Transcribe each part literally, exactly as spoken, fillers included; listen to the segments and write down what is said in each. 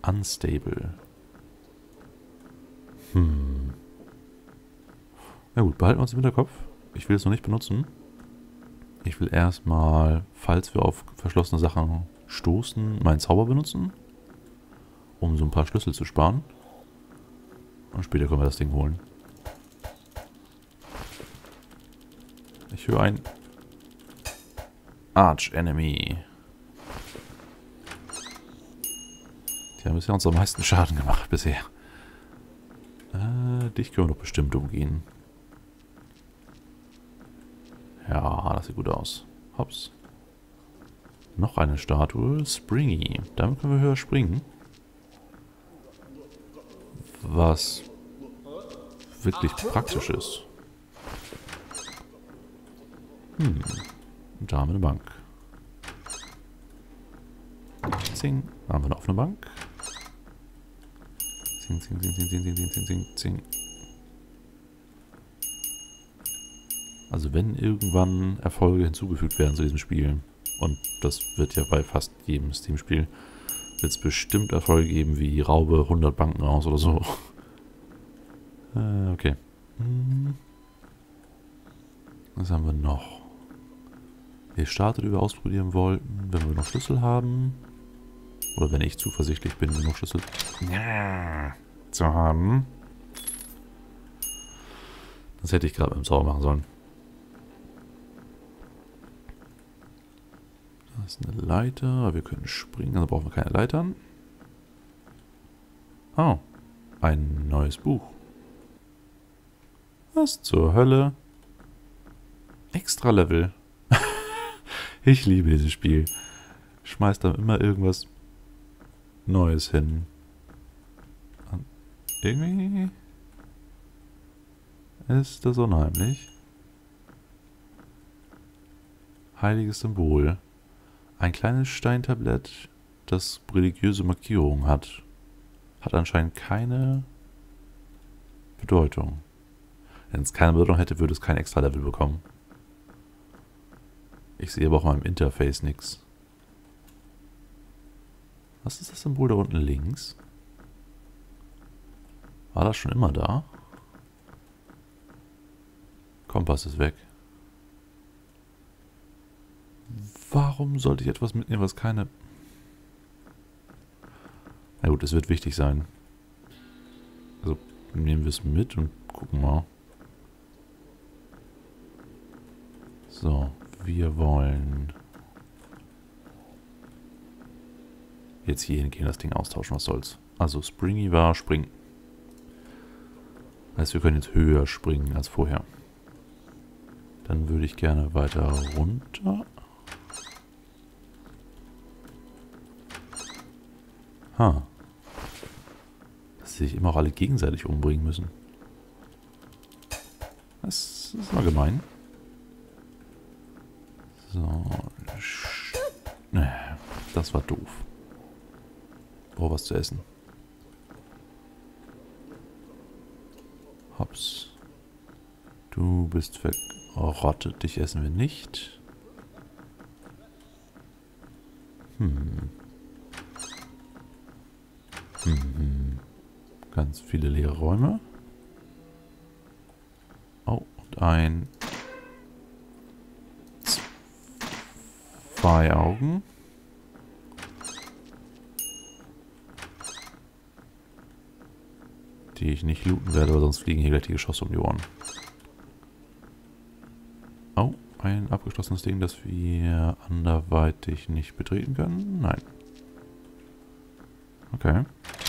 Unstable. Hm. Na gut, behalten wir uns im Hinterkopf. Ich will es noch nicht benutzen. Ich will erstmal, falls wir auf verschlossene Sachen stoßen, meinen Zauber benutzen. Um so ein paar Schlüssel zu sparen. Und später können wir das Ding holen. Ich höre ein Arch Enemy. Die haben bisher uns am meisten Schaden gemacht bisher. Äh, dich können wir doch bestimmt umgehen. Ja, das sieht gut aus. Hops. Noch eine Statue. Springy. Damit können wir höher springen. Was wirklich praktisch ist. Hm. Und da haben wir eine Bank. Zing. Da haben wir eine offene Bank. Zing, zing, zing, zing, zing, zing, zing, zing, zing. Also wenn irgendwann Erfolge hinzugefügt werden zu diesem Spiel, und das wird ja bei fast jedem Steam-Spiel, wird es bestimmt Erfolge geben wie Raube hundert Banken aus oder so. Äh, okay. Hm. Was haben wir noch? Die Statue, die wir ausprobieren wollten, wenn wir noch Schlüssel haben. Oder wenn ich zuversichtlich bin, genug Schlüssel ja, zu haben. Das hätte ich gerade mit dem Zauber machen sollen. Da ist eine Leiter. Wir können springen, also brauchen wir keine Leitern. Oh, ein neues Buch. Was zur Hölle? Extra Level. Ich liebe dieses Spiel. Schmeißt da immer irgendwas Neues hin. Und irgendwie ist das unheimlich. Heiliges Symbol. Ein kleines Steintablett, das religiöse Markierungen hat. Hat anscheinend keine Bedeutung. Wenn es keine Bedeutung hätte, würde es kein extra Level bekommen. Ich sehe aber auch mal im Interface nichts. Was ist das Symbol da unten links? War das schon immer da? Kompass ist weg. Warum sollte ich etwas mitnehmen, was keine... Na gut, es wird wichtig sein. Also nehmen wir es mit und gucken mal. So, wir wollen jetzt hier hingehen, das Ding austauschen, was soll's. Also Springy war springen. Heißt, wir können jetzt höher springen als vorher. Dann würde ich gerne weiter runter. Ha. Dass sie sich immer auch alle gegenseitig umbringen müssen. Das ist mal gemein. So. Das war doof. Brauche was zu essen. Hops. Du bist verrottet. Dich essen wir nicht. Hm. Hm. Ganz viele leere Räume. Oh, und ein... Zwei Augen. Die ich nicht looten werde, weil sonst fliegen hier gleich die Geschosse um die Ohren. Oh, ein abgeschlossenes Ding, das wir anderweitig nicht betreten können. Nein. Okay.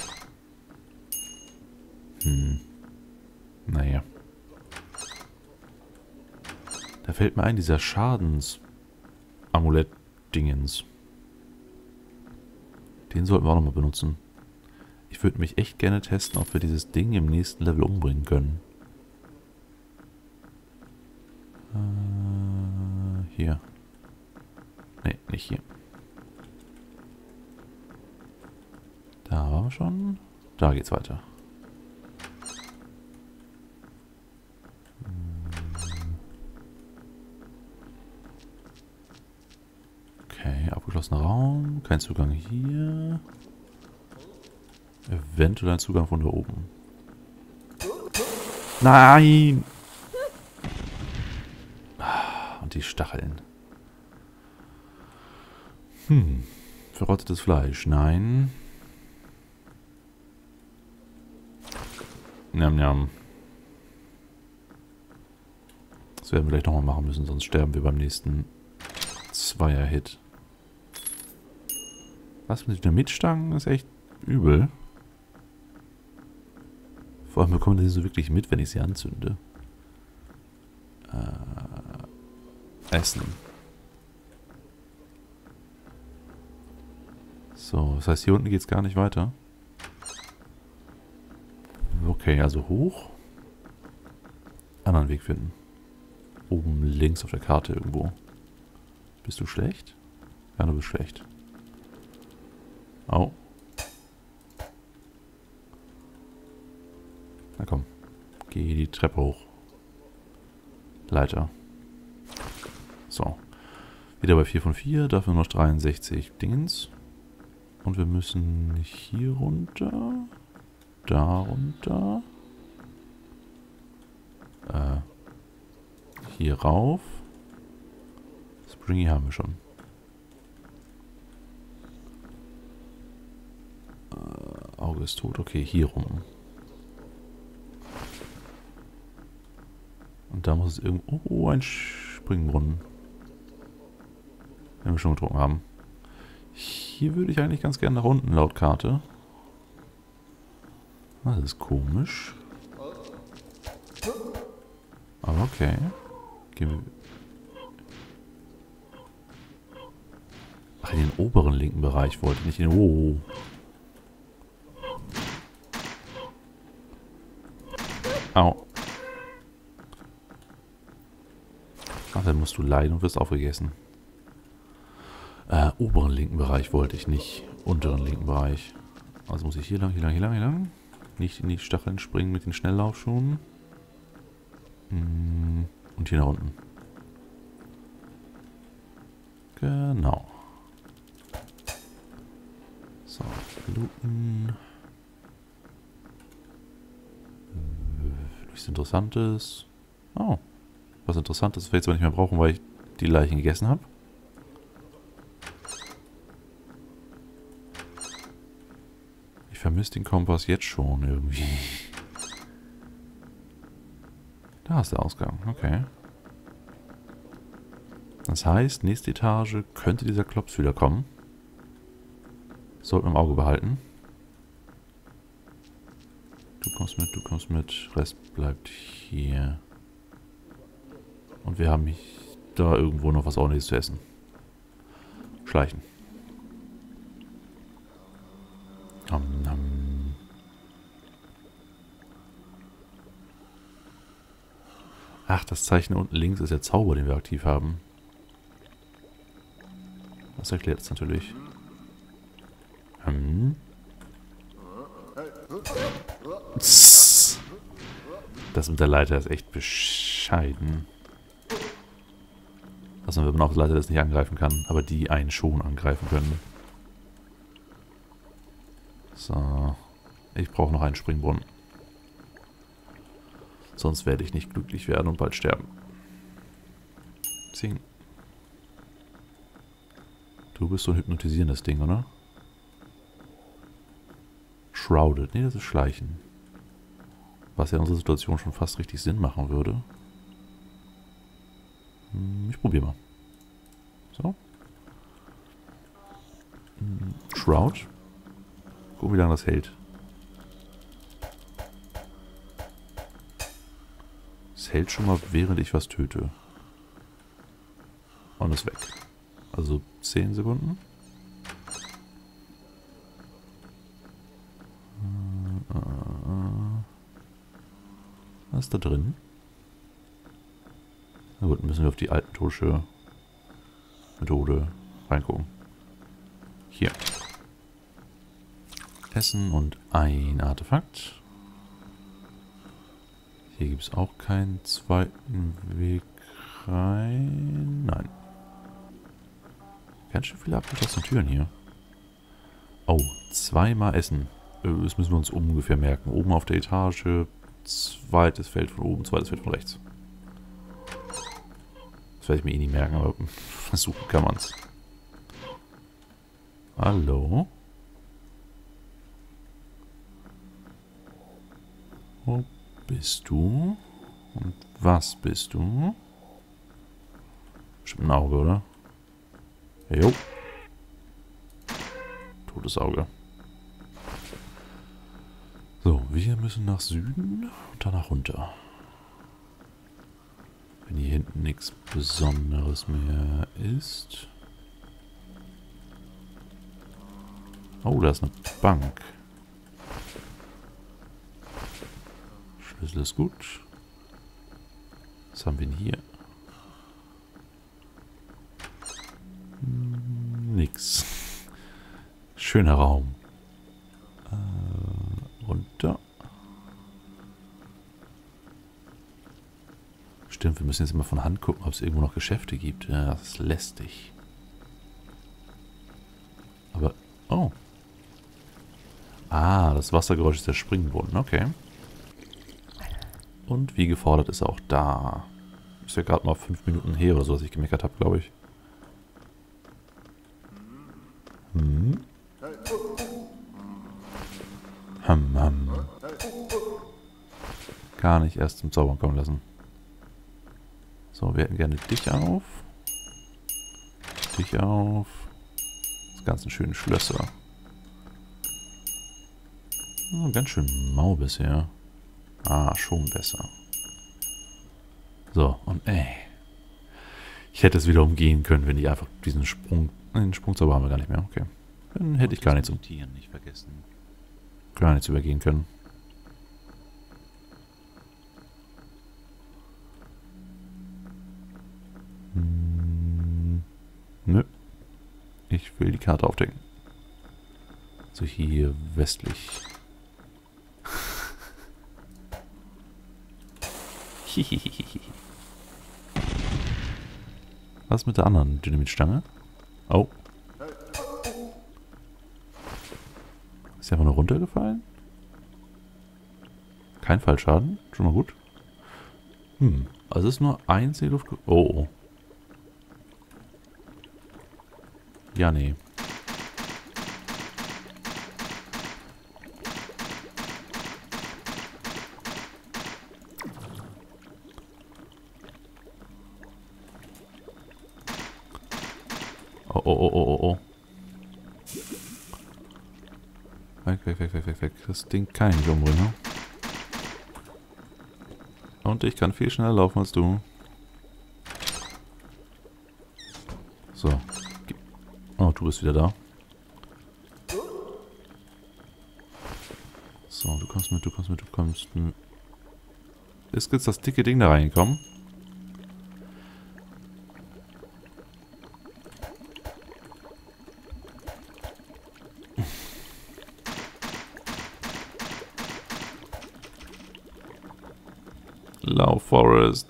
Hm. Naja. Da fällt mir ein, dieser Schadens-Amulett-Dingens. Den sollten wir auch nochmal benutzen. Ich würde mich echt gerne testen, ob wir dieses Ding im nächsten Level umbringen können. Äh, hier. Ne, nicht hier. Da waren wir schon. Da geht's weiter. Okay, abgeschlossener Raum. Kein Zugang hier. Eventuell ein Zugang von da oben. Nein! Und die Stacheln. Hm. Verrottetes Fleisch. Nein. Njam, njam. Das werden wir gleich nochmal machen müssen, sonst sterben wir beim nächsten Zweier-Hit. Was mit Dynamitstangen ist echt übel. Vor allem bekommen die so wirklich mit, wenn ich sie anzünde. Äh, Essen. So, das heißt, hier unten geht es gar nicht weiter. Okay, also hoch. Anderen Weg finden. Oben links auf der Karte irgendwo. Bist du schlecht? Ja, du bist schlecht. Au. Na komm. Geh die Treppe hoch. Leiter. So. Wieder bei vier von vier. Dafür noch dreiundsechzig Dingens. Und wir müssen hier runter. Da runter. Äh. Hier rauf. Springy haben wir schon. Äh, Auge ist tot. Okay, hier rum. Und da muss es irgendwo... Oh, ein Springbrunnen. Wenn wir schon getrunken haben. Hier würde ich eigentlich ganz gerne nach unten, laut Karte. Das ist komisch. Aber okay. Gehen wir... Ach, in den oberen linken Bereich wollte ich nicht in den... Oh. Au. Ach, dann musst du leiden und wirst aufgegessen. Äh, oberen linken Bereich wollte ich nicht. Unteren linken Bereich. Also muss ich hier lang, hier lang, hier lang, hier lang. Nicht in die Stacheln springen mit den Schnelllaufschuhen. Und hier nach unten. Genau. So, looten. Nichts Interessantes. Oh. Was Interessantes, das wir jetzt aber nicht mehr brauchen, weil ich die Leichen gegessen habe. Ich vermisse den Kompass jetzt schon irgendwie. Da ist der Ausgang, okay. Das heißt, nächste Etage könnte dieser Klops wieder kommen. Sollten wir im Auge behalten. Du kommst mit, du kommst mit. Rest bleibt hier. Und wir haben da irgendwo noch was Ordentliches zu essen. Schleichen. Nom, nom. Ach, das Zeichen unten links ist der Zauber, den wir aktiv haben. Das erklärt es natürlich. Hm. Das mit der Leiter ist echt bescheiden. Also wenn man auch die Leiter das nicht angreifen kann, aber die einen schon angreifen können. So. Ich brauche noch einen Springbrunnen. Sonst werde ich nicht glücklich werden und bald sterben. Zing. Du bist so ein hypnotisierendes Ding, oder? Shrouded. Nee, das ist Schleichen. Was ja in unserer Situation schon fast richtig Sinn machen würde. Hm, ich probiere mal. So. Hm, Shroud. Gucken, wie lange das hält. Es hält schon mal, während ich was töte. Und ist weg. Also zehn Sekunden. Was ist da drin? Na gut, müssen wir auf die altmodische Methode reingucken. Hier. Essen und ein Artefakt. Hier gibt es auch keinen zweiten Weg rein. Nein. Ganz schön viele abgeschlossene Türen hier. Oh, zweimal Essen. Äh, das müssen wir uns ungefähr merken. Oben auf der Etage, zweites Feld von oben, zweites Feld von rechts. Das werde ich mir eh nicht merken, aber versuchen kann man es. Hallo? Wo bist du? Und was bist du? Bestimmt ein Auge, oder? Jo. Totes Auge. So, wir müssen nach Süden und danach runter. Wenn hier hinten nichts Besonderes mehr ist. Oh, da ist eine Bank. Schlüssel ist gut. Was haben wir denn hier? Hm, nix. Schöner Raum. Äh, runter. Stimmt, wir müssen jetzt immer von Hand gucken, ob es irgendwo noch Geschäfte gibt. Ja, das ist lästig. Aber, oh. Ah, das Wassergeräusch ist der Springbrunnen, okay. Und wie gefordert ist er auch da. Ist ja gerade mal fünf Minuten her oder so, dass ich gemeckert habe, glaube ich. Hm. Hm, hm. Gar nicht erst zum Zaubern kommen lassen. So, wir hätten gerne dich auf. Dich auf. Das ganzen schönen Schlösser. Oh, ganz schön mau bisher. Ah, schon besser. So, und ey. Ich hätte es wieder umgehen können, wenn ich einfach diesen Sprung... Den Sprungzauber haben wir gar nicht mehr, okay. Dann hätte ich gar nichts um Tieren nicht vergessen. Gar nichts übergehen können. Hm, nö. Ich will die Karte aufdecken. So hier westlich. Was mit der anderen Dynamitstange? Oh. Ist die einfach nur runtergefallen? Kein Fallschaden. Schon mal gut. Hm. Also es ist nur ein Seeluft... Oh, oh. Ja, nee. Oh, oh, oh, oh, oh. Weg, weg, weg, weg, weg, weg. Das Ding kann ich nicht umbringen. Und ich kann viel schneller laufen als du. So. Oh, du bist wieder da. So, du kommst mit, du kommst mit, du kommst mit. Ist jetzt das dicke Ding da reingekommen? Lauf, Forest.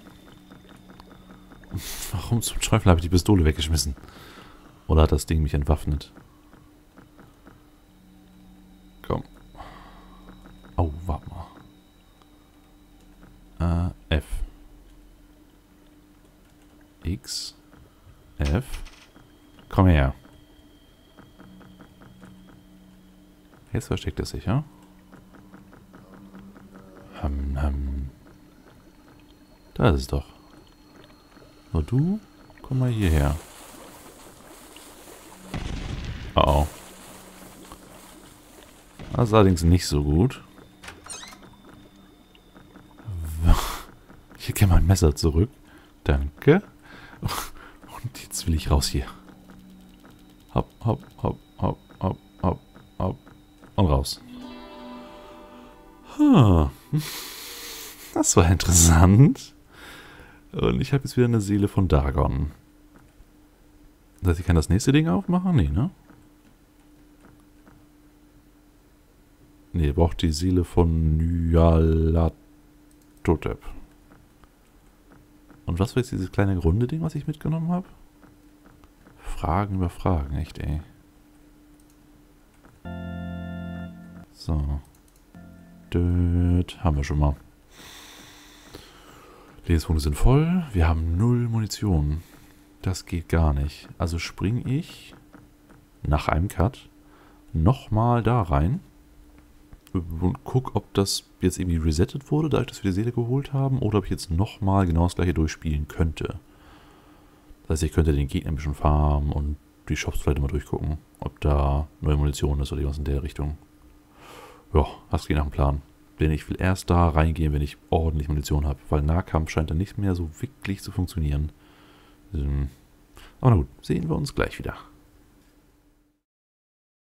Warum zum Teufel habe ich die Pistole weggeschmissen? Oder hat das Ding mich entwaffnet? Komm. Oh, warte mal. Äh, F. X. F. Komm her. Jetzt versteckt es sich, ja? Ham, ham. Da ist es doch. So, du, komm mal hierher. Oh, oh. Das ist allerdings nicht so gut. Ich hätte gerne mein Messer zurück. Danke. Und jetzt will ich raus hier. Hopp, hopp, hopp, hopp, hopp, hopp, hopp. Und raus. Huh. Das war interessant. Und ich habe jetzt wieder eine Seele von Dagon. Das heißt, ich kann das nächste Ding aufmachen? Nee, ne? Nee, braucht die Seele von Nyarlathotep. Und was war jetzt dieses kleine runde Ding, was ich mitgenommen habe? Fragen über Fragen, echt, ey. So. Död, haben wir schon mal. Lebenspunkte sind voll. Wir haben null Munition. Das geht gar nicht. Also springe ich nach einem Cut nochmal da rein und guck, ob das jetzt irgendwie resettet wurde, dadurch, dass wir die Seele geholt haben, oder ob ich jetzt nochmal genau das gleiche durchspielen könnte. Das heißt, ich könnte den Gegner ein bisschen farmen und die Shops vielleicht mal durchgucken, ob da neue Munition ist oder irgendwas in der Richtung. Ja, das geht nach dem Plan. Denn ich will erst da reingehen, wenn ich ordentlich Munition habe, weil Nahkampf scheint dann nicht mehr so wirklich zu funktionieren. Ähm, aber na gut, sehen wir uns gleich wieder.